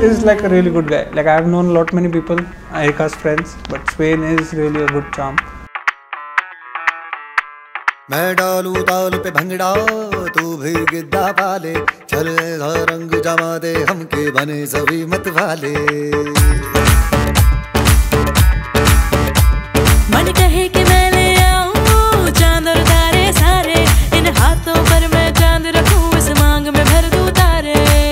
is like a really good guy. Like I have known a lot many people, Erika's friends, but Swain is really a good charm. मैं डालू ताल पे भंगड़ा तू भी गिद्दा पाले चल रंग जमा दे हमके बने सभी मत वाले मन कहे कि मैं ले आऊं चांद और तारे सारे इन हाथों पर मैं चांद रखूं इस मांग में भर दूं तारे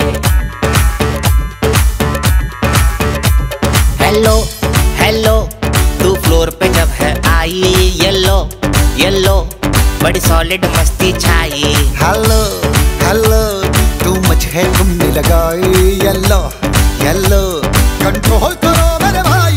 हेलो हेलो तू फ्लोर पे जब है आई येलो येलो बड़ी सॉलिड मस्ती छाई हेलो हेलो तू मच है तुमने लगाई येलो येलो कंट्रोल करो मेरे भाई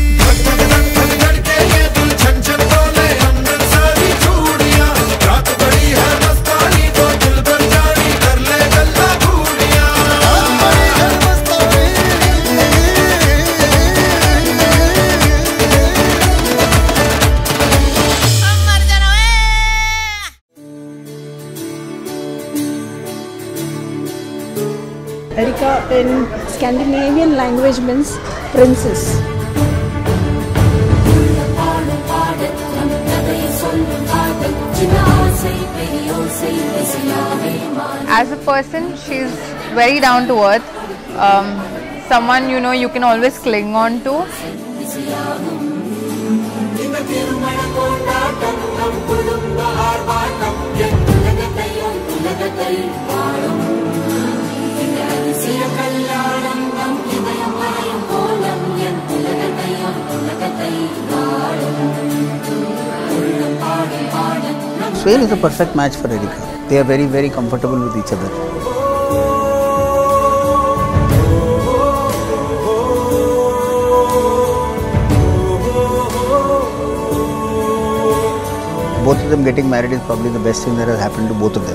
Erika in Scandinavian language means princess. As a person, she's very down to earth. Someone you can always cling on to. Swain is a perfect match for Erika. They are very, very comfortable with each other. Both of them getting married is probably the best thing that has happened to both of them.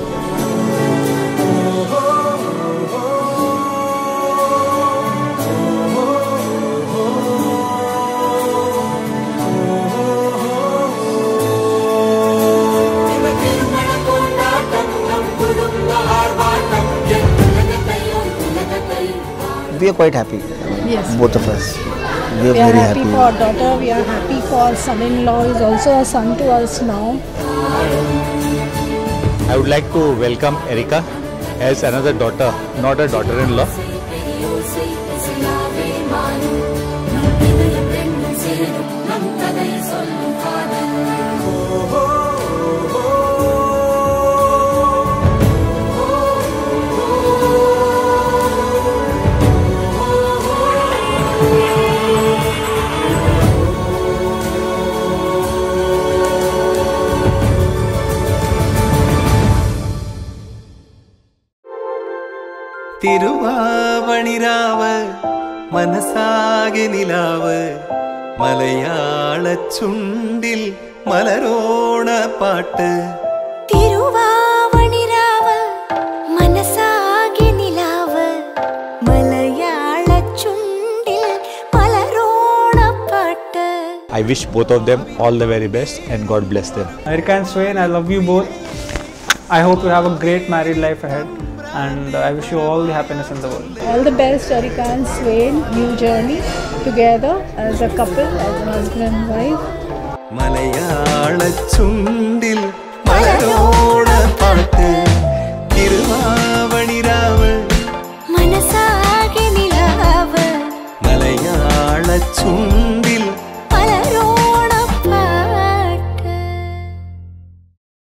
We are quite happy. Yes. Both of us. We are very happy for our daughter. We are happy for son-in-law. Is also a son to us now. I would like to welcome Erika as another daughter, not a daughter-in-law. തിരുവാവണിരാവ മനസാകെ നിലാവ് മലയാള ചുണ്ടിൽ മലരോണ പാട്ട് തിരുവാവണിരാവ് മനസാകെ നിലാവ് മലയാള ചുണ്ടിൽ മലരോണ പാട്ട് I wish both of them all the very best and God bless them. Erika and Swain, I love you both. I hope you have a great married life ahead. And I wish you all the happiness in the world. All the best, Erika and Swain. New journey together as a couple, as a husband and wife. മലയാള ചുണ്ടിൽ മലരോണ പാട്ട്